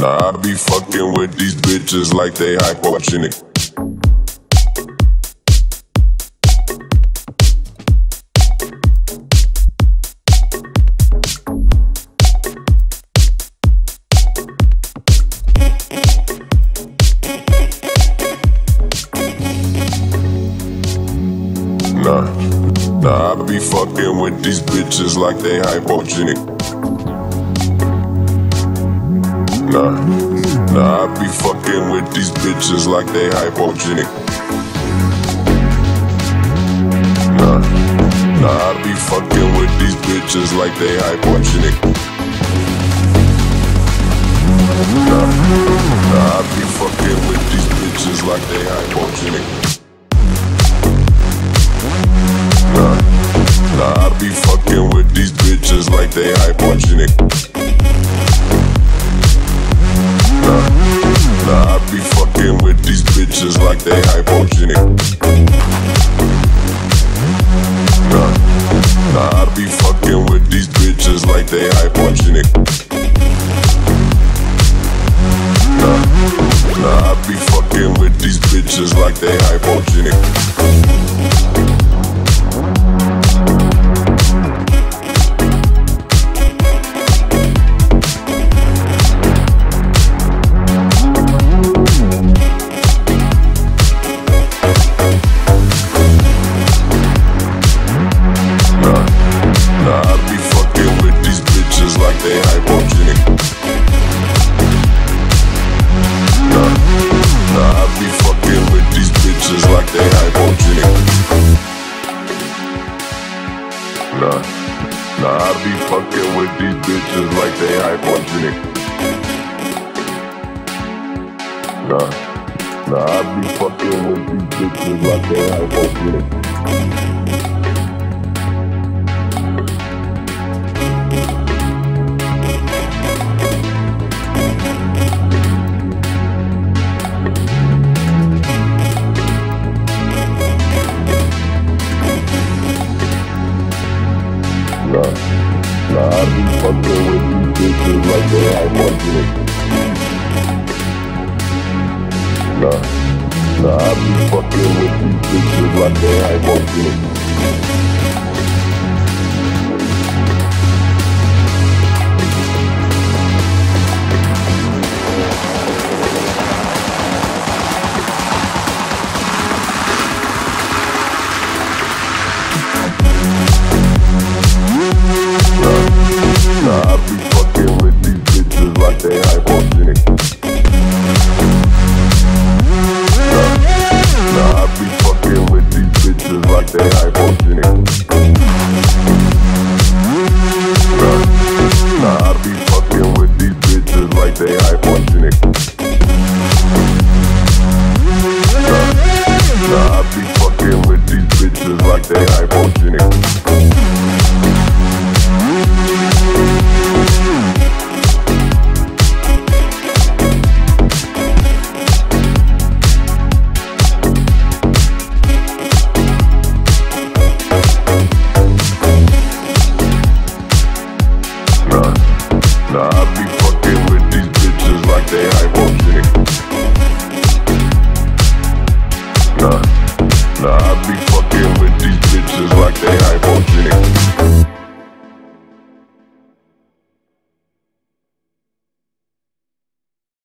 Nah, I be fucking with these bitches like they hypoallergenic. Nah, I be fucking with these bitches like they hypoallergenic. Nah, I be fucking with these bitches like they hypoallergenic. Nah, I be fucking with these bitches like they hypoallergenic. Nah, I be fucking with these bitches like they hypoallergenic. Nah, I be fucking with these bitches like they hypoallergenic. Nah, I be fucking with these bitches like they hypoallergenic. Nah, I be fucking with these bitches like they hypoallergenic. Nah, I be fucking with these bitches like they hypoallergenic. Nah, I be fucking with these bitches like they hypoallergenic. Nah, I be fucking with these bitches like they hypoallergenic. Nah, I be fucking with these bitches like they hypoallergenic. Nah, I be fucking with these bitches like they hypoallergenic. Nah, I be fucking with these bitches like they hypoallergenic. Nah, I be fucking with these bitches like they hypoallergenic. Nah, I be fucking with these bitches like they hypoallergenic. Nah, I be fucking with these bitches like they hypoallergenic. Nah, I be fucking with these bitches like they hypoallergenic. Nah, I be fucking with these bitches like they hypoallergenic.